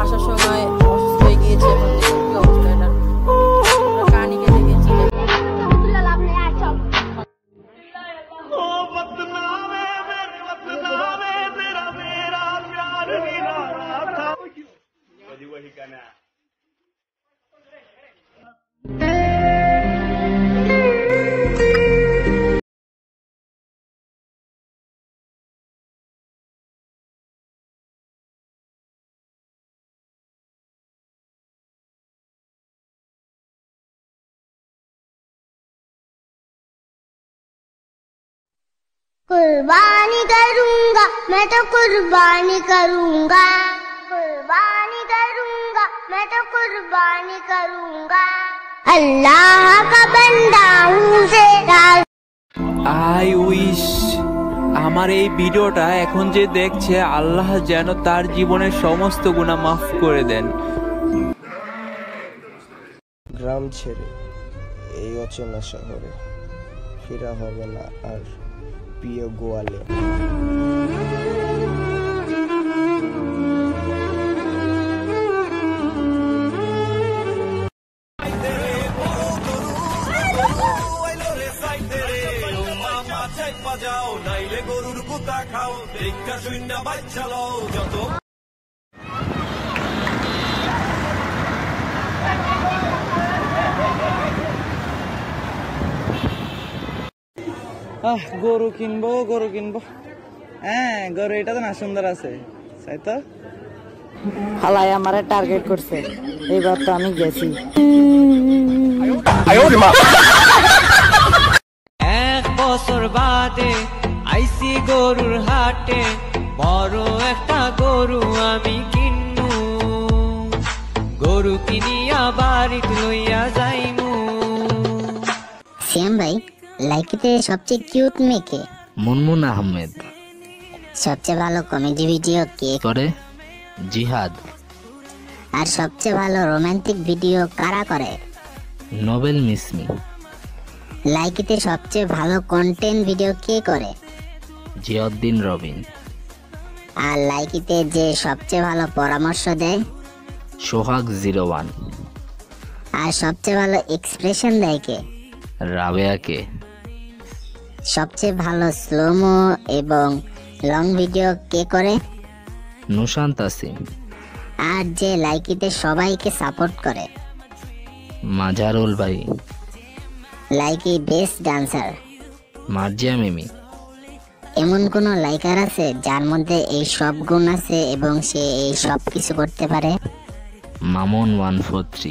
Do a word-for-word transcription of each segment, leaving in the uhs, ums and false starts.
আসার সময় অসুস্থ হয়ে গিয়েছে এবং দেখুন কি অবস্থা এটা কানিকে দেখেছি कुर्बानी करूंगा मैं तो कुर्बानी करूंगा कुर्बानी करूंगा मैं तो कुर्बानी करूंगा अल्लाह का बंदा हूँ तेरा। आई उइश আমার এই ভিডিওটা এখন যে দেখছে আল্লাহ যেন তার জীবনের সমস্ত গুনাহ মাফ করে দেন। গ্রাম ছেড়ে এই অচেনা শহরে ফেরা হবে না আর প্রিয় গোয়ালে। বাজাও নাইলে গরুর কুতা খাও দেখা শূন্য বাচ্চালো যত আহ গরু কিনবো গরু কিনবো হ্যাঁ গরু এটা তো না সুন্দর আছে তাই তো হালাই আমারে টার্গেট করছে এইবার তো আমি গেছি এক বছর বাদে আইসি গরুর হাটে বড় একটা গরু আমি কিনবো গরু কিনিয়া বাড়িতে লইয়া যাইমু। শ্যাম ভাই লাইকিতে সবচেয়ে কিউট মেয়েকে? মুনমুন আহমেদ। সবচেয়ে ভালো কমেডি ভিডিও কে করে? জিহাদ। আর সবচেয়ে ভালো রোমান্টিক ভিডিও কারা করে? নোবেল মিসমি। লাইকিতে সবচেয়ে ভালো কন্টেন্ট ভিডিও কে করে? জিয়াউদ্দিন রবিন। আর লাইকিতে যে সবচেয়ে ভালো পরামর্শ দেয়? সোহাগ জিরো ওয়ান। আর সবচেয়ে ভালো এক্সপ্রেশন দেয় কে? রাবেয়াকে। সবচেয়ে ভালো স্লোমো এবং লং ভিডিও কে করে? নুশান তাসিম। আর যে লাইকিতে সবাইকে সাপোর্ট করে? মাজারুল ভাই। Likee best dancer? Marzia Mimi. এমন কোন লাইকার আছে যার মধ্যে এই সব গুণ আছে এবং সে এই সব কিছু করতে পারে? Mamun one four three.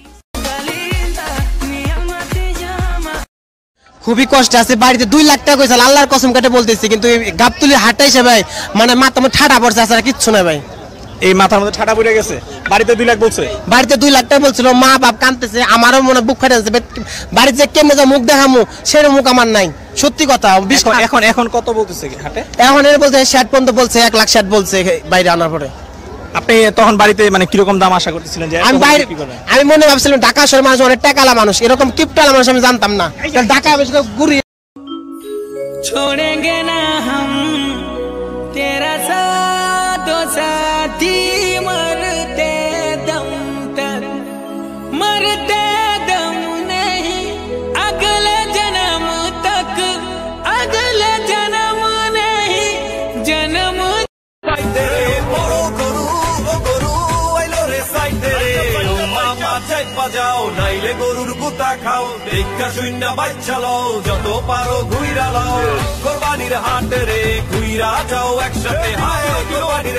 খুবই কষ্ট আছে বাড়িতে দুই লাখ টাকা কইছিল আল্লাহর কসম কাটে বলতেছি কিন্তু গাবতুলি হাটাইছে ভাই মানে মাথা মধ্যে ঠাডা পড়ছে আর কিচ্ছু না ভাই। এই মাথার মধ্যে ঠাডা পড়ে গেছে বাড়িতে দুই লাখ বলছে বাড়িতে দুই লাখ টাকা বলছিল মা বাপ কাঁদতেছে আমারও মনে বুক ফাটে যাচ্ছে বাড়িতে কেমনে যা মুখ দেখামু সেরকম মুখ আমার নাই সত্যি কথা। এখন এখন কত বলতেছে হাটে? এখন এর বলছে ষাট পর্যন্ত বলছে এক লাখ ষাট বলছে বাইরে আনার পরে। আপনি তখন বাড়িতে মানে কিরকম দাম আশা করতেছিলেন? যে আমি বাইরে আমি মনে ভাবছিলাম ঢাকা শহরের মানুষ অনেক টাকালা মানুষ এরকম কিপটালা মানুষ আমি জানতাম না ঢাকা ঘুরি। छोड़ेंगे ना हम तेरा साथ साथी मरते दम तक मरते दम नहीं अगले जन्म तक अगले जन्म नहीं जन्म বড় গরু ও গরু আইলো রে সাইতে রে মামা চাই বাজাও নাইলে গরুর কুতা খাও দেখা শূন্য বাচ্চালো যত পারো ঘুইরা লাও কোরবানির হাটে রে ঘুইরা যাও একসাথে হায় কোরবানির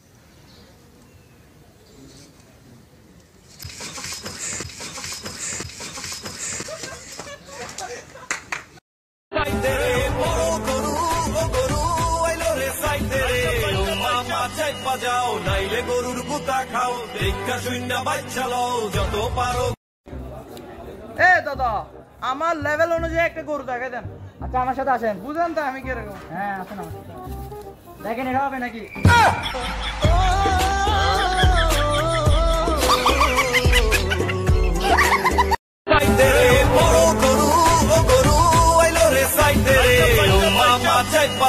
সাইতে রে বড় গরু ও গরু আইলো রে সাইতে রে মামা চাই বাজাও নাইলে গরুর কুতা খাও দেখা শূন্য বাচ্চালো যত পারো। এ দাদা আমার লেভেল অনুযায়ী একটা গরু দেখাই দেন। আচ্ছা আমার সাথে আসেন বুঝেন তো আমি কিরকম। হ্যাঁ আসেন আমার সাথে দেখেন এটা হবে নাকি? সাইতে রে বড় গরু ও গরু আইলো রে সাইতে রে মামা চাই